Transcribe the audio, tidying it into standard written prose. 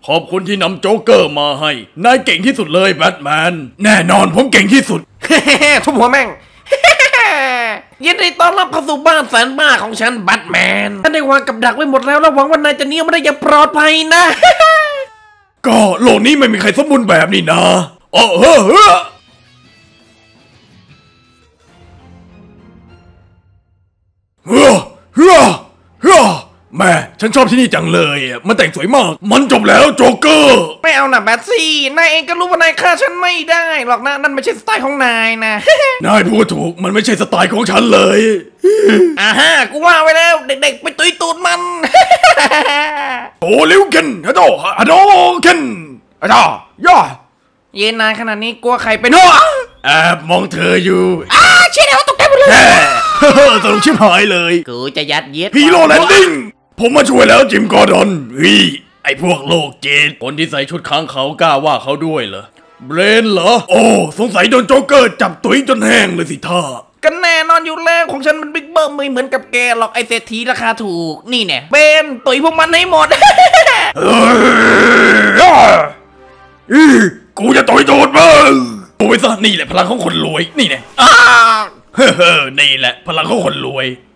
ขอบคุณที่นำโจ๊กเกอร์มาให้นายเก่งที่สุดเลยแบทแมนแน่นอนผมเก่งที่สุดทุบหัวแม่ง ยินดีต้อนรับเข้าสู่บ้านแสนบ้าของฉันแบทแมนฉันได้วางกับดักไว้หมดแล้วหวังว่านายจะเนียไม่ได้อย่างปลอดภัยนะก็โลกนี้ไม่มีใครสมบูรณ์แบบนี่นะโอ้เฮ้อแม่ฉันชอบที่นี่จังเลยมันแต่งสวยมากมันจบแล้วโจ๊กเกอร์ไม่เอานะแบทซี่นายเองก็รู้ว่านายฆ่าฉันไม่ได้หรอกนะนั่นไม่ใช่สไตล์ของนายนะนายพูดถูกมันไม่ใช่สไตล์ของฉันเลยอ่าฮะกูว่าไว้แล้วเด็กๆไปตุยตูดมันโอ้ลิวเคนฮัลโหลเคนอะดอย่าเย็นนานขนาดนี้กลัวใครเป็นแอบมองเธออยู่เชี่ยแล้วตกใจหมดเลยตลกชิบหายเลยกูจะยัดเยียดฮีโร่แลนดิ้งผมมาช่วยแล้วจิมกอร์ดอนไอพวกโลกเจนคนที่ใส่ชุดค้างเขากล้าว่าเขาด้วยเหรอเบรนเหรอโอ้สงสัยโดนโจ๊กเกอร์จับตุ๋ยจนแห้งเลยสิท่ากันแน่นอนอยู่แล้วของฉันมันบิ๊กเบิ้มไม่เหมือนกับแกหรอกไอเศรษฐีราคาถูกนี่แน่เบนตุ๋ยพวกมันให้หมดกูจะต่อยโดดมึงโอ้ยซะนี่แหละพลังของคนรวยนี่แน่ เฮ้อนี่แหละพลังของคนรวย